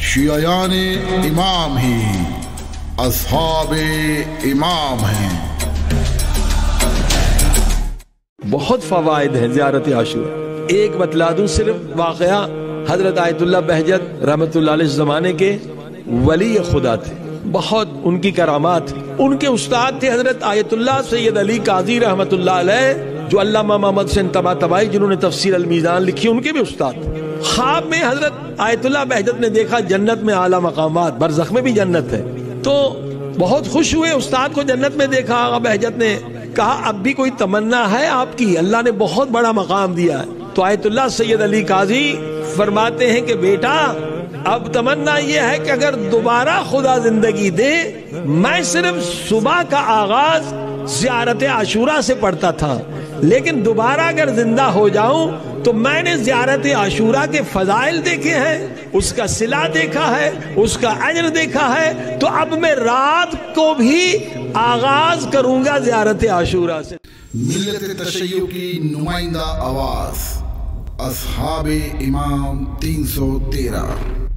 شیعیان امام ہی اصحاب امام ہیں۔ بہت فوائد ہیں زیارت عاشورہ۔ ایک بتلا دوں صرف واقعہ، حضرت آیت اللہ بہجت رحمت اللہ علیہ زمانے کے ولی خدا تھے، بہت ان کی کرامات۔ ان کے استاد تھے حضرت آیت اللہ سید علی قاضی رحمت اللہ علیہ، جو علامہ محمد حسین طباطبائی جنہوں نے تفسیر المیزان لکھی، ان کے بھی استاد تھے۔ خواب میں حضرت آیت اللہ بہجت نے دیکھا جنت میں اعلیٰ مقامات، برزخ میں بھی جنت ہے، تو بہت خوش ہوئے، استاد کو جنت میں دیکھا۔ آقا بہجت نے کہا اب بھی کوئی تمنا ہے آپ کی؟ اللہ نے بہت بڑا مقام دیا ہے۔ تو آیت اللہ سید علی قاضی فرماتے ہیں کہ بیٹا اب تمنا یہ ہے کہ اگر دوبارہ خدا زندگی دے، میں صرف صبح کا آغاز زیارت عاشورہ سے پڑھتا تھا، لیکن دوبارہ اگر زندہ ہو جاؤں تو میں نے زیارت عاشورہ کے فضائل دیکھے ہیں، اس کا صلہ دیکھا ہے، اس کا اجر دیکھا ہے، تو اب میں رات کو بھی آغاز کروں گا زیارت عاشورہ سے۔ ملت تشیع کی نمائندہ آواز اصحاب امام 313۔